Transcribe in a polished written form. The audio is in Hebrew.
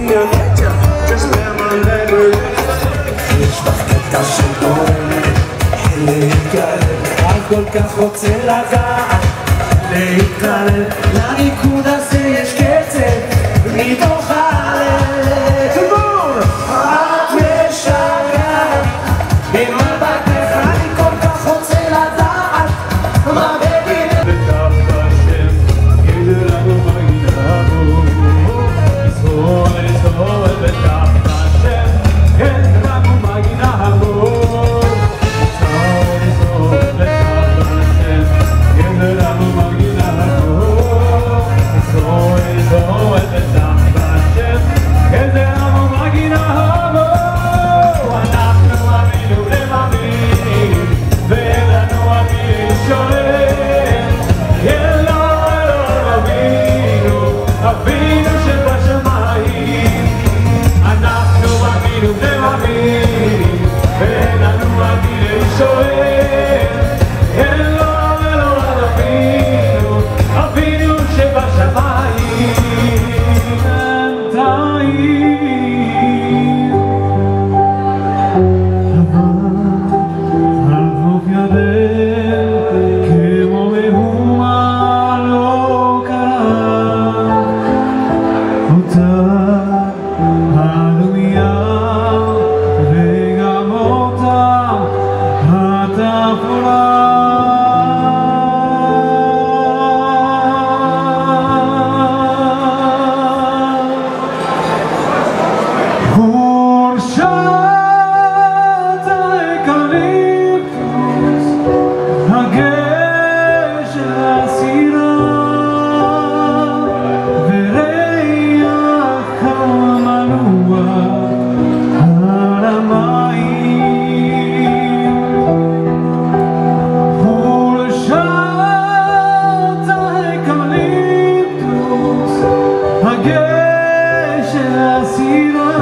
marionette, just never let her. יש לך קטע של גורם להתקרב, אני כל כך רוצה לדעת להתקרב, לניקוד הזה יש קצב מתוך הלב. תגבור! את משגעת במבטך, אני כל כך רוצה לדעת מה בגינה. בתחת השם ידע לנו מה ידענו, לזכור בתחת השם ידע לנו מה ידענו, לזכור בתחת השם ידע לנו מה ידענו, לזכור בתחת השם ידע לנו מה ידענו. אנחנו אבינו למאמין וידענו אבינו שואל, אבינו שבשמיים. אנחנו אבינו ומאמין ואין לנו אבינו שואל, אלוהינו אבינו שבשמיים. בינתיים על חוף ירדן כמו מהומה לא קרה, אותה הדומייה וגם אותה התפאורה. חורשת האקליפטוס, הגשם הסירה וריח המנוע על המים. חורשת האקליפטוס, הגשם הסירה